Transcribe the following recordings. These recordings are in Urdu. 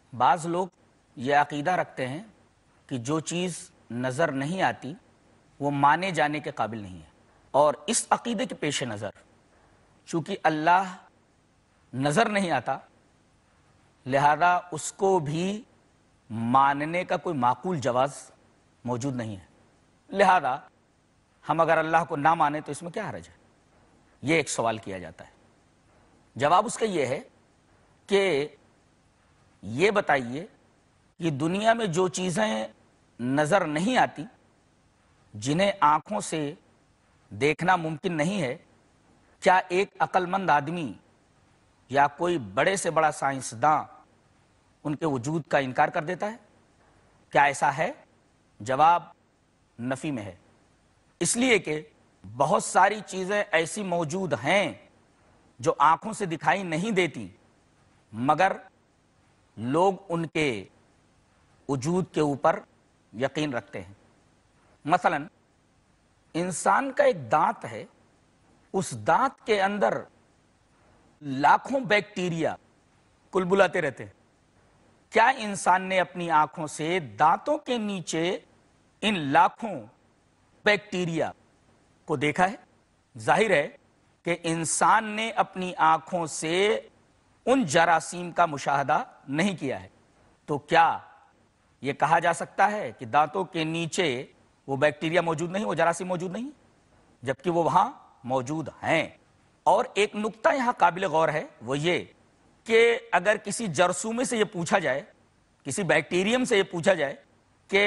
بعض لوگ یہ عقیدہ رکھتے ہیں کہ جو چیز نظر نہیں آتی وہ مانے جانے کے قابل نہیں ہے، اور اس عقیدے کے پیش نظر چونکہ اللہ نظر نہیں آتا لہذا اس کو بھی ماننے کا کوئی معقول جواز موجود نہیں ہے، لہذا ہم اگر اللہ کو نہ مانیں تو اس میں کیا حرج ہے؟ یہ ایک سوال کیا جاتا ہے۔ جواب اس کا یہ ہے کہ یہ بتائیے کہ دنیا میں جو چیزیں نظر نہیں آتی، جنہیں آنکھوں سے دیکھنا ممکن نہیں ہے، کیا ایک عقل مند آدمی یا کوئی بڑے سے بڑا سائنسداں ان کے وجود کا انکار کر دیتا ہے؟ کیا ایسا ہے؟ جواب نفی میں ہے، اس لیے کہ بہت ساری چیزیں ایسی موجود ہیں جو آنکھوں سے دکھائی نہیں دیتی مگر لوگ ان کے وجود کے اوپر یقین رکھتے ہیں۔ مثلا انسان کا ایک دانت ہے، اس دانت کے اندر لاکھوں بیکٹیریا کلبلاتے رہتے ہیں۔ کیا انسان نے اپنی آنکھوں سے دانتوں کے نیچے ان لاکھوں بیکٹیریا کو دیکھا ہے؟ ظاہر ہے کہ انسان نے اپنی آنکھوں سے ان جراثیم کا مشاہدہ نہیں کیا ہے، تو کیا یہ کہا جا سکتا ہے کہ دانتوں کے نیچے وہ بیکٹیریا موجود نہیں، وہ جراثیم موجود نہیں، جبکہ وہ وہاں موجود ہیں؟ اور ایک نقطہ یہاں قابل غور ہے، وہ یہ کہ اگر کسی جرثومے سے یہ پوچھا جائے، کسی بیکٹیریم سے یہ پوچھا جائے کہ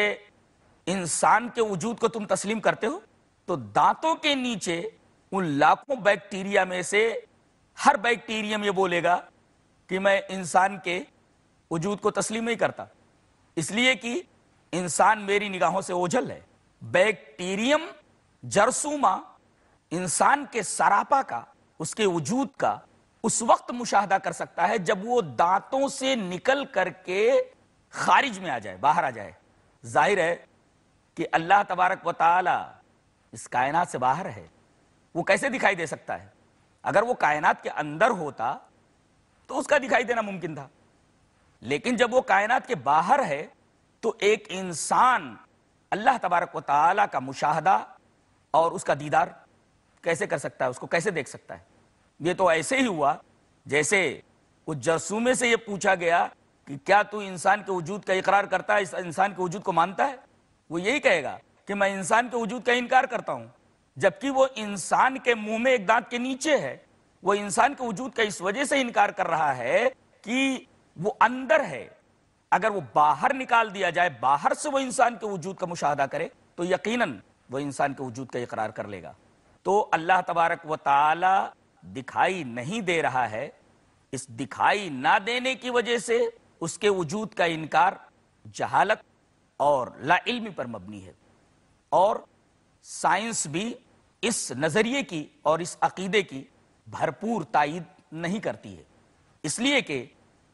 انسان کے وجود کو تم تسلیم کرتے ہو، تو دانتوں کے نیچے ان لاکھوں بیکٹیریا میں سے ہر بیکٹیریم یہ بولے گا کہ میں انسان کے وجود کو تسلیم نہیں کرتا، اس لیے کہ انسان میری نگاہوں سے اوجھل ہے۔ بیکٹیریم جرثومہ انسان کے سراپا کا، اس کے وجود کا اس وقت مشاہدہ کر سکتا ہے جب وہ دانتوں سے نکل کر کے خارج میں آ جائے، باہر آ جائے۔ ظاہر ہے کہ اللہ تبارک و تعالی اس کائنات سے باہر ہے، وہ کیسے دکھائی دے سکتا ہے؟ اگر وہ کائنات کے اندر ہوتا تو اس کا دکھائی دینا ممکن تھا، لیکن جب وہ کائنات کے باہر ہے تو ایک انسان اللہ تبارک و تعالی کا مشاہدہ اور اس کا دیدار کیسے کر سکتا ہے؟ اس کو کیسے دیکھ سکتا ہے؟ یہ تو ایسے ہی ہوا جیسے اس جرثومے سے یہ پوچھا گیا کہ کیا تو انسان کے وجود کا اقرار کرتا ہے، اس انسان کے وجود کو مانتا ہے؟ وہ یہی کہے گا کہ میں انسان کے وجود کا انکار کرتا ہوں، جبکہ وہ انسان کے منہ میں ایک دانت کے نیچے ہے۔ وہ انسان کے وجود کا اس وجہ سے انکار کر رہا ہے کہ وہ اندر ہے۔ اگر وہ باہر نکال دیا جائے، باہر سے وہ انسان کے وجود کا مشاہدہ کرے تو یقیناً وہ انسان کے وجود کا اقرار کر لے گا۔ تو اللہ تبارک و تعالی دکھائی نہیں دے رہا ہے، اس دکھائی نہ دینے کی وجہ سے اس کے وجود کا انکار جہالت اور لا علمی پر مبنی ہے، اور سائنس بھی اس نظریے کی اور اس عقیدے کی بھرپور تائید نہیں کرتی ہے، اس لیے کہ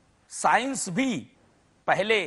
سائنس بھی پہلے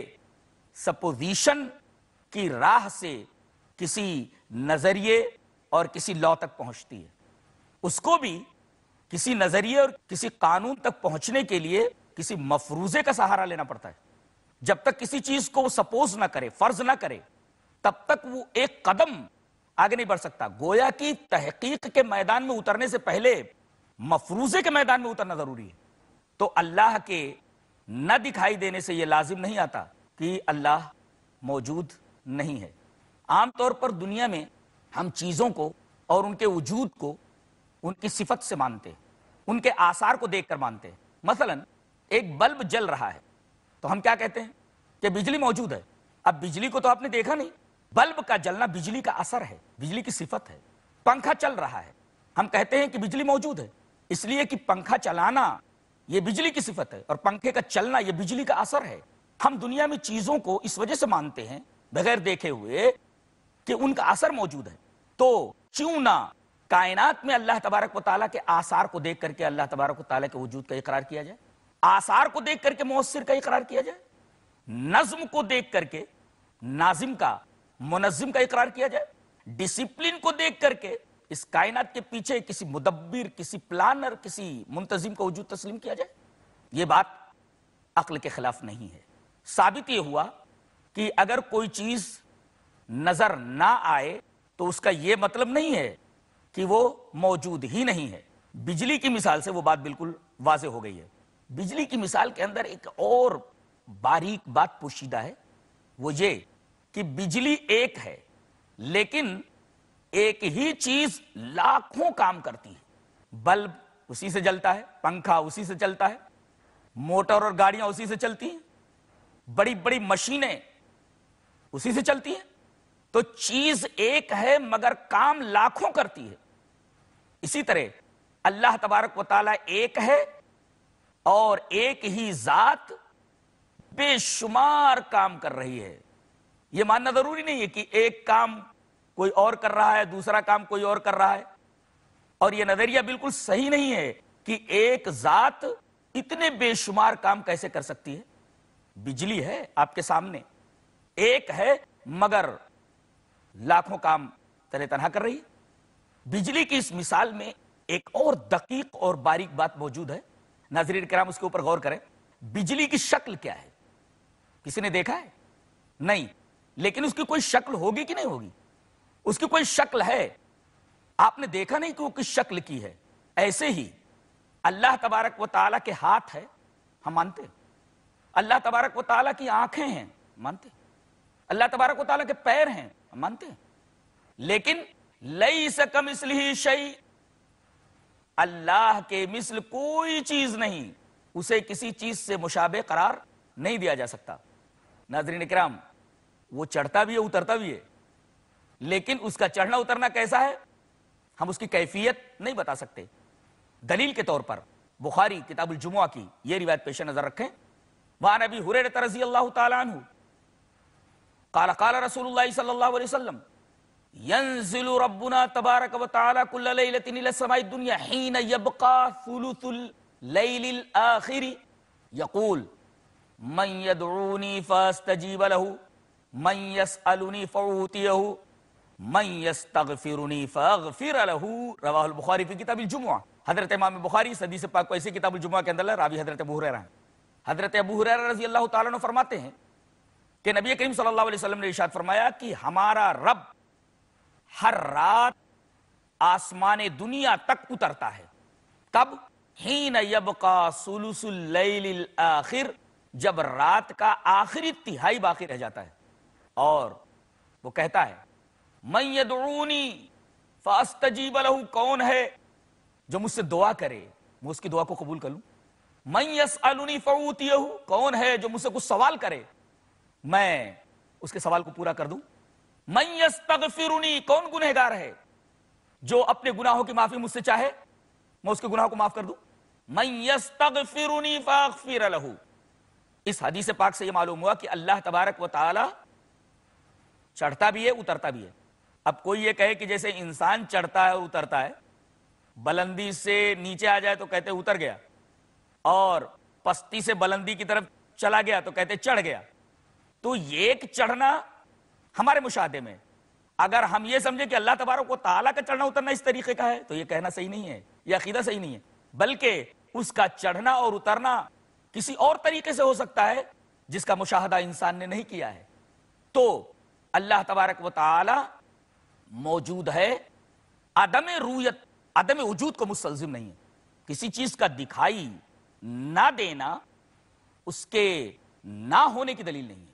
سپوزیشن کی راہ سے کسی نظریے اور کسی لا تک پہنچتی ہے، اس کو بھی کسی نظریے اور کسی قانون تک پہنچنے کے لیے کسی مفروضے کا سہارا لینا پڑتا ہے۔ جب تک کسی چیز کو وہ سپوز نہ کرے، فرض نہ کرے، تب تک وہ ایک قدم آگے نہیں بڑھ سکتا۔ گویا کی تحقیق کے میدان میں اترنے سے پہلے مفروضے کے میدان میں اترنا ضروری ہے۔ تو اللہ کے نہ دکھائی دینے سے یہ لازم نہیں آتا کہ اللہ موجود نہیں ہے۔ عام طور پر دنیا میں ہم چیزوں کو اور ان کے وجود کو ان کی صفت سے مانتے ہیں، ان کے آثار کو دیکھ کر مانتے ہیں۔ مثلا ایک بلب جل رہا ہے تو ہم کیا کہتے ہیں کہ بجلی موجود ہے۔ اب بجلی کو تو آپ نے دیکھا نہیں، بلب کا جلنا بجلی کا اثر ہے، بجلی کی صفت ہے۔ پنکھا چل رہا ہے، ہم کہتے ہیں کہ بجلی موجود ہے، اس لیے کہ پنکھا چلانا یہ بجلی کی صفت ہے اور پنکھے کا چلنا یہ بجلی کا اثر ہے۔ ہم دنیا میں چیزوں کو اس وجہ سے مانتے ہیں بغیر دیکھے ہوئے کہ ان کا اثر موجود ہے۔ تو کیوں نہ کائنات میں اللہ تبارک و تعالیٰ کے آثار کو دیکھ کر کے اللہ تبارک و تعالیٰ کے وجود کا اقرار کیا جائے، آثار کو دیکھ کر کے مؤثر کا اقرار کیا جائے، نظم کو دیکھ کر کے ناظم کا، منظم کا اقرار کیا جائے، ڈسپلن کو دیکھ کر کے اس کائنات کے پیچھے کسی مدبر، کسی پلانر، کسی منتظم کا وجود تسلیم کیا جائے۔ یہ بات عقل کے خلاف نہیں ہے۔ ثابت یہ ہوا کہ اگر کوئی چیز نظر نہ آئے تو اس کا یہ مطلب نہیں ہے کہ وہ موجود ہی نہیں ہے۔ بجلی کی مثال سے وہ بات بالکل واضح ہو گئی ہے۔ بجلی کی مثال کے اندر ایک اور باریک بات پوشیدہ ہے، وہ یہ کہ بجلی ایک ہے لیکن ایک ہی چیز لاکھوں کام کرتی ہے۔ بلب اسی سے جلتا ہے، پنکھا اسی سے چلتا ہے، موٹر اور گاڑیاں اسی سے چلتی ہیں، بڑی بڑی مشینیں اسی سے چلتی ہیں۔ تو چیز ایک ہے مگر کام لاکھوں کرتی ہے۔ اسی طرح اللہ تبارک و تعالیٰ ایک ہے اور ایک ہی ذات بے شمار کام کر رہی ہے۔ یہ ماننا ضروری نہیں ہے کہ ایک کام کوئی اور کر رہا ہے، دوسرا کام کوئی اور کر رہا ہے، اور یہ نظریہ بالکل صحیح نہیں ہے کہ ایک ذات اتنے بے شمار کام کیسے کر سکتی ہے۔ بجلی ہے آپ کے سامنے، ایک ہے مگر لاکھوں کام تنہا کر رہی ہے۔ بجلی کی اس مثال میں ایک اور دقیق اور باریک بات موجود ہے، ناظرین کرام اس کے اوپر غور کریں۔ بجلی کی شکل کیا ہے؟ کسی نے دیکھا ہے؟ نہیں، لیکن اس کی کوئی شکل ہوگی کہ نہیں ہوگی؟ اس کی کوئی شکل ہے۔ آپ نے دیکھا نہیں کہ وہ کس شکل کی ہے۔ ایسے ہی اللہ تبارک و تعالیٰ کے ہاتھ ہے، ہم مانتے ہیں۔ اللہ تبارک و تعالیٰ کی آنکھیں ہیں، مانتے ہیں۔ اللہ تبارک و تعالیٰ کے پیر ہیں، ہم مانتے ہیں۔ لیکن لیس کمثلہ شیء، اللہ کے مثل کوئی چیز نہیں، اسے کسی چیز سے مشابہ قرار نہیں دیا جا سکتا۔ ناظرین کرام، وہ چڑھتا بھی ہے، اترتا بھی ہے، لیکن اس کا چڑھنا اترنا کیسا ہے ہم اس کی کیفیت نہیں بتا سکتے۔ دلیل کے طور پر بخاری کتاب الجمعہ کی یہ روایت پیش نظر رکھیں، وعن ابی ہریرہ رضی اللہ تعالی عنہ قال قال رسول اللہ صلی اللہ علیہ وسلم ينزل ربنا تبارک و تعالی کل لیلۃ الى السماء الدنیا حین یبقى ثلث اللیل الآخر یقول من يدعونی فاستجیب له من يسألنی فأعطیہ من يستغفرنی فاغفر له، رواہ البخاری فی کتاب الجمعہ۔ حضرت امام بخاری اس حدیث پاک کو ایسے کتاب الجمعہ کے اندر راوی حضرت ابو ہریرہ ہیں۔ حضرت ابو ہریرہ رضی اللہ تعالیٰ عنہ فرماتے ہیں کہ نبی کریم صلی اللہ علیہ وسلم نے ارشاد فرمایا کہ ہمارا رب ہر رات آسمان دنیا تک اترتا ہے۔ کب؟ حین یبقى ثلث اللیل الآخر، جب رات کا آخری تہائی باقی رہ جاتا ہے، اور وہ کہتا ہے من یدعونی فاستجیب له، کون ہے جو مجھ سے دعا کرے میں اس کی دعا کو قبول کر لوں۔ من یسألنی فأعطیہ، کون ہے جو مجھ سے کچھ سوال کرے میں اس کے سوال کو پورا کر دوں۔ من یستغفرنی، کون گنہگار ہے جو اپنے گناہوں کی معافی مجھ سے چاہے میں اس کے گناہوں کو معاف کر دوں۔ من یستغفرنی فاغفر له۔ اس حدیث پاک سے یہ معلوم ہوا کہ اللہ تبارک و تعالی چڑھتا بھی ہے، اترتا بھی ہے۔ اب کوئی یہ کہے کہ جیسے انسان چڑھتا ہے اور اترتا ہے، بلندی سے نیچے آ جائے تو کہتے اتر گیا، اور پستی سے بلندی کی طرف چلا گیا تو کہتے چڑھ گیا، تو یہ ایک چڑھنا ہمارے مشاہدے میں، اگر ہم یہ سمجھیں کہ اللہ تبارک و تعالیٰ کا چڑھنا اترنا اس طریقے کا ہے تو یہ کہنا صحیح نہیں ہے، یہ عقیدہ صحیح نہیں ہے، بلکہ اس کا چڑھنا اور اترنا کسی اور طریقے سے ہو سکتا ہے جس کا مشاہدہ انسان نے نہیں کیا ہے۔ تو اللہ تبارک و تعالی موجود ہے، عدم رویت، عدم وجود کو مستلزم نہیں ہے۔ کسی چیز کا دکھائی نہ دینا اس کے نہ ہونے کی دلیل نہیں ہے۔